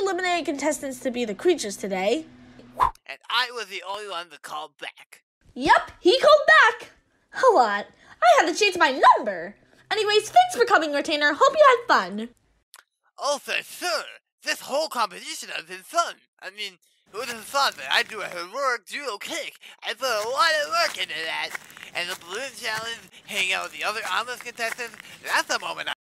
eliminated contestants to be the creatures today. And I was the only one to call back. Yep, he called back. A lot. I had to change my number. Anyways, thanks for coming, Retainer. Hope you had fun. Oh, for sure. This whole competition has been fun. I mean, who would have thought that I'd do a heroic duo kick? I put a lot of work into that. And the balloon challenge, hanging out with the other honest contestants, that's the moment